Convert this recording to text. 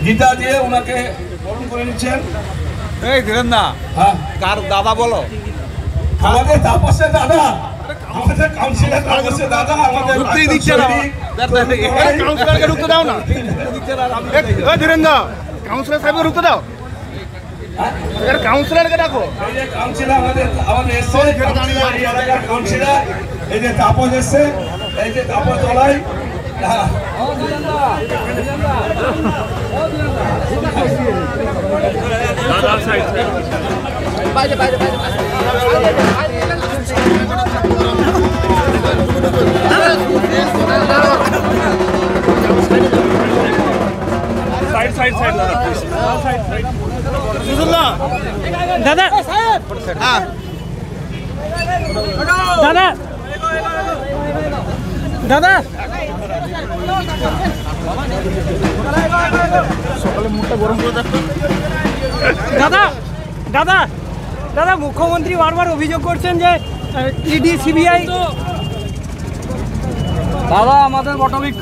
গীতা দিয়ে ওনাকে বরণ করে নিচ্ছেন। এই ধীরেন না, হ্যাঁ, কার দাদা বলো? আমাদের তাপসের দাদা, আমাদের কাউন্সিলর তাপসের দাদা, আমাদের ঢুকতেই দিচ্ছে না। কাউন্সিলরকে ঢুকতে দাও না। ধীরেন দা, কাউন্সিলর সাহেবকে ঢুকতে দাও। কাউন্সিলরকে ডাকো। এই যে কাউন্সিলর আমাদের এসছে, এই এলাকার কাউন্সিলর, এই যে তাপস এসছে, এই যে তাপস তলাই। দাদা দাদা দাদা সকালে মুখটা গরম করে দেখো। দাদা দাদা দাদা মুখ্যমন্ত্রী বারবার অভিযোগ করছেন যে ইডি সিবিআই। দাদা আমাদের বটবৃক্ষ